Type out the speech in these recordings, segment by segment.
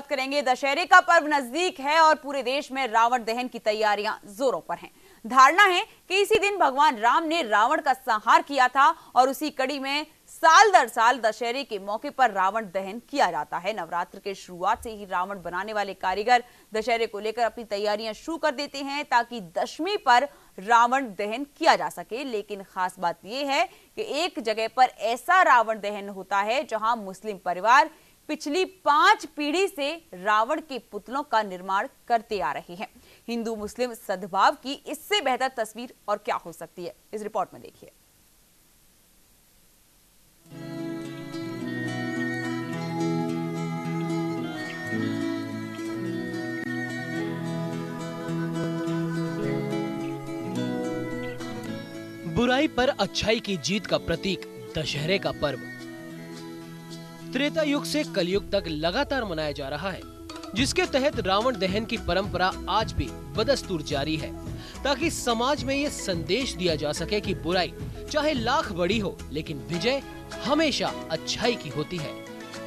बात करेंगे। दशहरे का पर्व नजदीक है और पूरे देश में रावण दहन की तैयारियां जोरों पर हैं। धारणा है कि इसी दिन भगवान राम ने रावण का संहार किया था और उसी कड़ी में साल दर साल दशहरे के मौके पर रावण दहन किया जाता है। नवरात्र के शुरुआत से ही रावण बनाने वाले कारीगर दशहरे को लेकर अपनी तैयारियां शुरू कर देते हैं ताकि दशमी पर रावण दहन किया जा सके। लेकिन खास बात यह है कि एक जगह पर ऐसा रावण दहन होता है जहां मुस्लिम परिवार पिछली 5 पीढ़ी से रावण के पुतलों का निर्माण करते आ रहे हैं। हिंदू मुस्लिम सद्भाव की इससे बेहतर तस्वीर और क्या हो सकती है, इस रिपोर्ट में देखिए। बुराई पर अच्छाई की जीत का प्रतीक दशहरे का पर्व त्रेता युग से कलयुग तक लगातार मनाया जा रहा है, जिसके तहत रावण दहन की परंपरा आज भी बदस्तूर जारी है, ताकि समाज में ये संदेश दिया जा सके कि बुराई चाहे लाख बड़ी हो, लेकिन विजय हमेशा अच्छाई की होती है।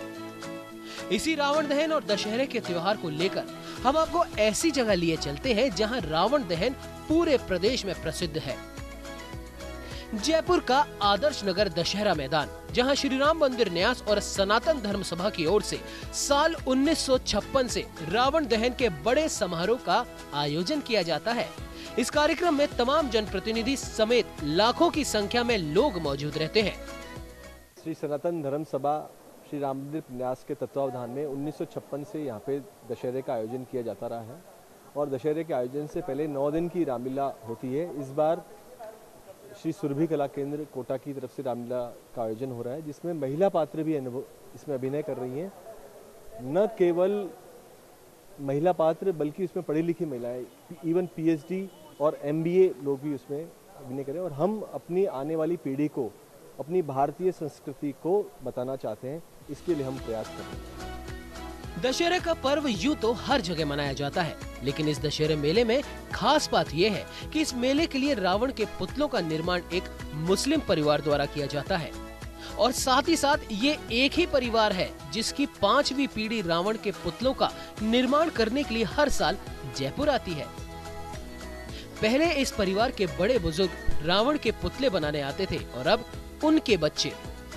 इसी रावण दहन और दशहरे के त्योहार को लेकर हम आपको ऐसी जगह लिए चलते हैं जहां रावण दहन पूरे प्रदेश में प्रसिद्ध है। जयपुर का आदर्श नगर दशहरा मैदान, जहां श्री राम मंदिर न्यास और सनातन धर्म सभा की ओर से साल 1956 से रावण दहन के बड़े समारोह का आयोजन किया जाता है। इस कार्यक्रम में तमाम जनप्रतिनिधि समेत लाखों की संख्या में लोग मौजूद रहते हैं। श्री सनातन धर्म सभा श्री राम मंदिर न्यास के तत्वावधान में 1956 से यहाँ पे दशहरे का आयोजन किया जाता रहा है और दशहरे के आयोजन से पहले 9 दिन की रामलीला होती है। इस बार श्री सुरभि कला केंद्र कोटा की तरफ से रामलीला का आयोजन हो रहा है, जिसमें महिला पात्र भी इसमें अभिनय कर रही हैं। न केवल महिला पात्र बल्कि इसमें पढ़ी लिखी महिलाएं, इवन पीएचडी और एमबीए लोग भी उसमें अभिनय करें और हम अपनी आने वाली पीढ़ी को अपनी भारतीय संस्कृति को बताना चाहते हैं। इसके लिए हम प्रयास कर रहे हैं। दशहरे का पर्व यूं तो हर जगह मनाया जाता है, लेकिन इस दशहरे मेले में खास बात यह है कि इस मेले के लिए रावण के पुतलों का निर्माण एक मुस्लिम परिवार द्वारा किया जाता है और साथ ही साथ ये एक ही परिवार है जिसकी 5वीं पीढ़ी रावण के पुतलों का निर्माण करने के लिए हर साल जयपुर आती है। पहले इस परिवार के बड़े बुजुर्ग रावण के पुतले बनाने आते थे और अब उनके बच्चे।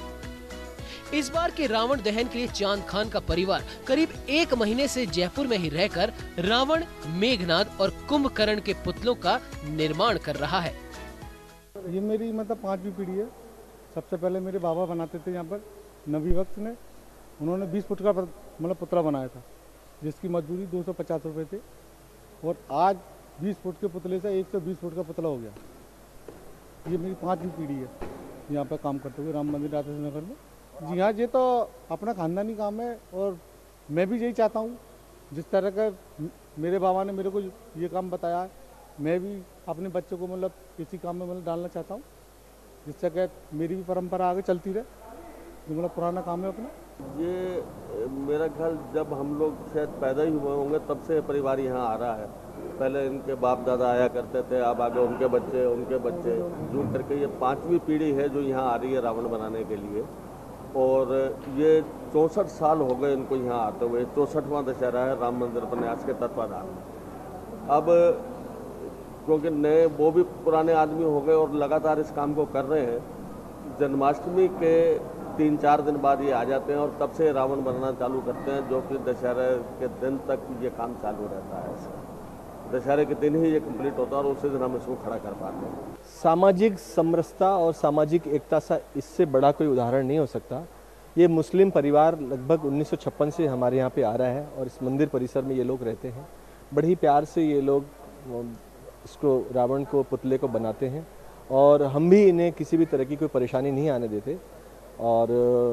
इस बार के रावण दहन के लिए चांद खान का परिवार करीब 1 महीने से जयपुर में ही रहकर रावण, मेघनाद और कुंभकर्ण के पुतलों का निर्माण कर रहा है। ये मेरी 5वीं पीढ़ी है। सबसे पहले मेरे बाबा बनाते थे यहाँ पर नबी वक्त में, उन्होंने 20 फुट का पुतला बनाया था, जिसकी मजदूरी 250 रुपए थे और आज 20 फुट के पुतले से 120 फुट का पुतला हो गया। ये मेरी 5वीं पीढ़ी है यहाँ पर काम करते हुए राम मंदिर आदर्श नगर में। जी हाँ, ये तो अपना खानदानी काम है और मैं भी यही चाहता हूँ, जिस तरह का मेरे बाबा ने मेरे को ये काम बताया, मैं भी अपने बच्चों को इसी काम में डालना चाहता हूँ, जिससे कि मेरी भी परंपरा आगे चलती रहे, जो पुराना काम है अपना। ये मेरा ख्याल जब हम लोग शायद पैदा ही हुए होंगे तब से परिवार यहाँ आ रहा है। पहले इनके बाप दादा आया करते थे, अब आगे उनके बच्चे जुड़ करके ये 5वीं पीढ़ी है जो यहाँ आ रही है रावण बनाने के लिए। और ये 64 साल हो गए इनको यहाँ आते हुए। 64वां दशहरा है राम मंदिर न्यास के तत्वाधान में। अब क्योंकि नए वो भी पुराने आदमी हो गए और लगातार इस काम को कर रहे हैं, जन्माष्टमी के 3-4 दिन बाद ये आ जाते हैं और तब से रावण बनना चालू करते हैं, जो कि दशहरे के दिन तक ये काम चालू रहता है। दशहरे के दिन ही ये कंप्लीट होता है और उसी दिन हम इसको खड़ा कर पाते हैं। सामाजिक समरसता और सामाजिक एकता सा इससे बड़ा कोई उदाहरण नहीं हो सकता। ये मुस्लिम परिवार लगभग 1956 से हमारे यहाँ पे आ रहा है और इस मंदिर परिसर में ये लोग रहते हैं। बड़े ही प्यार से ये लोग इसको रावण को पुतले को बनाते हैं और हम भी इन्हें किसी भी तरह की कोई परेशानी नहीं आने देते और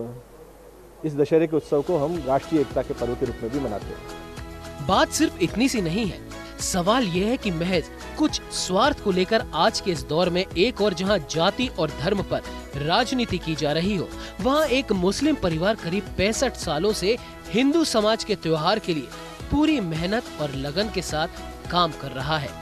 इस दशहरे के उत्सव को हम राष्ट्रीय एकता के पर्व के रूप में भी मनाते हैं। बात सिर्फ इतनी सी नहीं है, सवाल यह है कि महज कुछ स्वार्थ को लेकर आज के इस दौर में एक और जहां जाति और धर्म पर राजनीति की जा रही हो, वहां एक मुस्लिम परिवार करीब 65 सालों से हिंदू समाज के त्योहार के लिए पूरी मेहनत और लगन के साथ काम कर रहा है।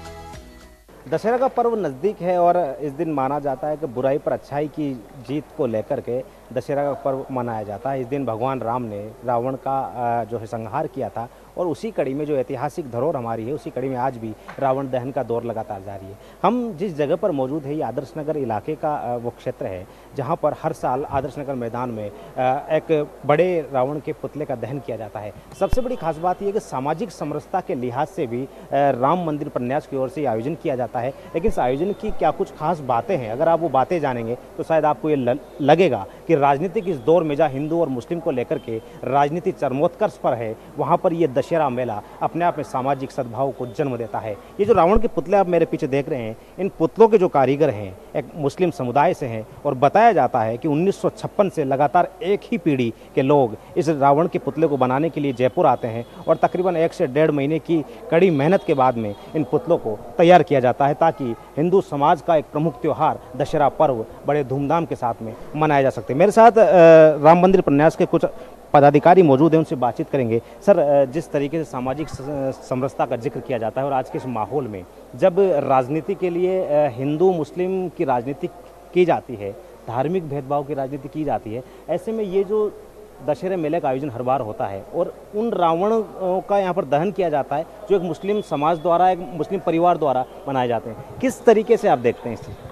दशहरा का पर्व नज़दीक है और इस दिन माना जाता है कि बुराई पर अच्छाई की जीत को लेकर के दशहरा का पर्व मनाया जाता है। इस दिन भगवान राम ने रावण का जो है संहार किया था और उसी कड़ी में जो ऐतिहासिक धरोहर हमारी है, उसी कड़ी में आज भी रावण दहन का दौर लगातार जारी है। हम जिस जगह पर मौजूद है ये आदर्श नगर इलाके का वो क्षेत्र है जहाँ पर हर साल आदर्श नगर मैदान में एक बड़े रावण के पुतले का दहन किया जाता है। सबसे बड़ी खास बात यह कि सामाजिक समरसता के लिहाज से भी राम मंदिर प्रन्यास की ओर से आयोजन किया जाता है। लेकिन इस आयोजन की क्या कुछ खास बातें हैं, अगर आप वो बातें जानेंगे तो शायद आपको ये लगेगा कि राजनीतिक इस दौर में जहाँ हिंदू और मुस्लिम को लेकर के राजनीति चरमोत्कर्ष पर है, वहाँ पर ये दशहरा मेला अपने आप में सामाजिक सद्भाव को जन्म देता है। ये जो रावण के पुतले आप मेरे पीछे देख रहे हैं, इन पुतलों के जो कारीगर हैं एक मुस्लिम समुदाय से हैं और बताया जाता है कि 1956 से लगातार एक ही पीढ़ी के लोग इस रावण के पुतले को बनाने के लिए जयपुर आते हैं और तकरीबन 1 से 1.5 महीने की कड़ी मेहनत के बाद में इन पुतलों को तैयार किया जाता है ताकि हिंदू समाज का एक प्रमुख त्यौहार दशहरा पर्व बड़े धूमधाम के साथ में मनाया जा सकते। मेरे साथ राम मंदिर प्रन्यास के कुछ पदाधिकारी मौजूद हैं, उनसे बातचीत करेंगे। सर, जिस तरीके से सामाजिक समरसता का जिक्र किया जाता है और आज के इस माहौल में जब राजनीति के लिए हिंदू मुस्लिम की राजनीति की जाती है, धार्मिक भेदभाव की राजनीति की जाती है, ऐसे में ये जो दशहरे मेले का आयोजन हर बार होता है और उन रावण का यहाँ पर दहन किया जाता है जो एक मुस्लिम समाज द्वारा, एक मुस्लिम परिवार द्वारा बनाए जाते हैं, किस तरीके से आप देखते हैं इस चीज़?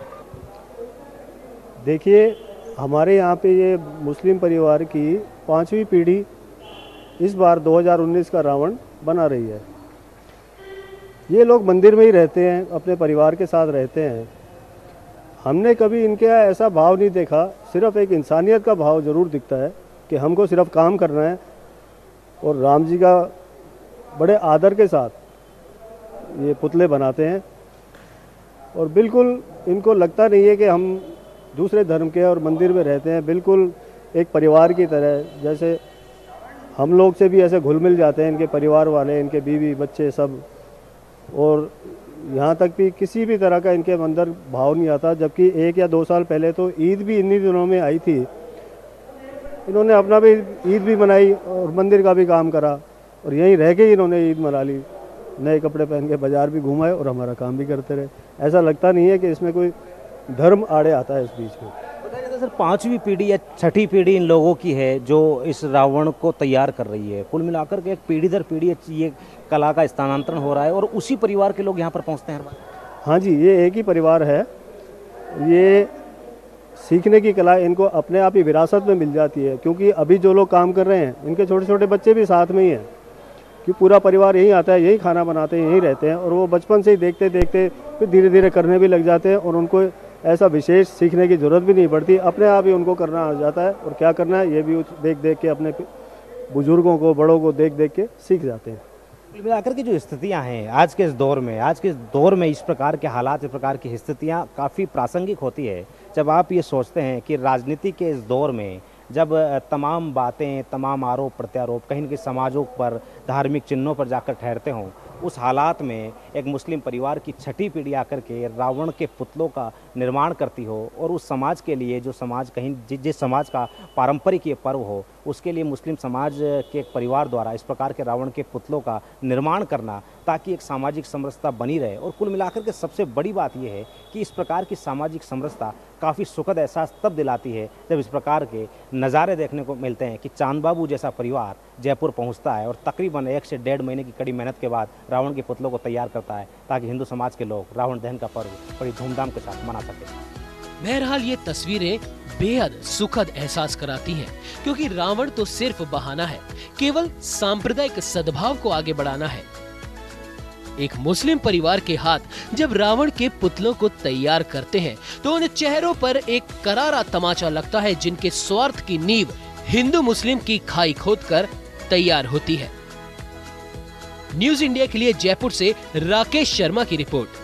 देखिए, हमारे यहाँ पे ये मुस्लिम परिवार की 5वीं पीढ़ी इस बार 2019 का रावण बना रही है। ये लोग मंदिर में ही रहते हैं, अपने परिवार के साथ रहते हैं। हमने कभी इनके ऐसा भाव नहीं देखा, सिर्फ एक इंसानियत का भाव ज़रूर दिखता है कि हमको सिर्फ काम करना है और राम जी का बड़े आदर के साथ ये पुतले बनाते हैं और बिल्कुल इनको लगता नहीं है कि हम दूसरे धर्म के और मंदिर में रहते हैं। बिल्कुल एक परिवार की तरह, जैसे हम लोग से भी ऐसे घुल मिल जाते हैं इनके परिवार वाले, इनके बीवी बच्चे सब, और यहाँ तक भी किसी भी तरह का इनके अंदर भाव नहीं आता। जबकि 1 या 2 साल पहले तो ईद भी इन्हीं दिनों में आई थी, इन्होंने अपना भी ईद भी मनाई और मंदिर का भी काम करा और यहीं रह के इन्होंने ईद मना ली, नए कपड़े पहन के बाज़ार भी घुमाए और हमारा काम भी करते रहे। ऐसा लगता नहीं है कि इसमें कोई धर्म आड़े आता है इस बीच में। बताइए सर, 5वीं पीढ़ी या 6ठी पीढ़ी इन लोगों की है जो इस रावण को तैयार कर रही है। कुल मिलाकर के एक पीढ़ी दर पीढ़ी ये कला का स्थानांतरण हो रहा है और उसी परिवार के लोग यहाँ पर पहुँचते हैं हर बार। हाँ जी, ये एक ही परिवार है। ये सीखने की कला इनको अपने आप ही विरासत में मिल जाती है, क्योंकि अभी जो लोग काम कर रहे हैं इनके छोटे छोटे बच्चे भी साथ में ही हैं, कि पूरा परिवार यहीं आता है, यहीं खाना बनाते हैं, यहीं रहते हैं और वो बचपन से ही देखते देखते फिर धीरे धीरे करने भी लग जाते हैं और उनको ऐसा विशेष सीखने की ज़रूरत भी नहीं पड़ती, अपने आप ही उनको करना आ जाता है। और क्या करना है ये भी देख देख के अपने बुजुर्गों को, बड़ों को देख देख के सीख जाते हैं। मिलाकर की जो स्थितियां हैं आज के इस दौर में इस प्रकार के हालात, इस प्रकार की स्थितियां काफ़ी प्रासंगिक होती है जब आप ये सोचते हैं कि राजनीति के इस दौर में जब तमाम बातें, तमाम आरोप प्रत्यारोप कहीं न कहीं समाजों पर, धार्मिक चिन्हों पर जाकर ठहरते हों, उस हालात में एक मुस्लिम परिवार की 6ठी पीढ़ी आकर के रावण के पुतलों का निर्माण करती हो और उस समाज के लिए, जो समाज कहीं जिस समाज का पारंपरिक ये पर्व हो, उसके लिए मुस्लिम समाज के एक परिवार द्वारा इस प्रकार के रावण के पुतलों का निर्माण करना ताकि एक सामाजिक समरसता बनी रहे। और कुल मिलाकर के सबसे बड़ी बात यह है कि इस प्रकार की सामाजिक समरसता काफ़ी सुखद एहसास तब दिलाती है जब इस प्रकार के नज़ारे देखने को मिलते हैं कि चांद बाबू जैसा परिवार जयपुर पहुंचता है और तकरीबन 1 से 1.5 महीने की कड़ी मेहनत के बाद रावण के पुतलों को तैयार करता है ताकि हिंदू समाज के लोग रावण दहन का पर्व बड़ी धूमधाम के साथ मना सकें। बहरहाल ये तस्वीरें बेहद सुखद एहसास कराती हैं, क्योंकि रावण तो सिर्फ बहाना है, केवल सांप्रदायिक सद्भाव को आगे बढ़ाना है। एक मुस्लिम परिवार के हाथ जब रावण के पुतलों को तैयार करते हैं तो उन चेहरों पर एक करारा तमाचा लगता है जिनके स्वार्थ की नींव हिंदू मुस्लिम की खाई खोदकर तैयार होती है। न्यूज इंडिया के लिए जयपुर से राकेश शर्मा की रिपोर्ट।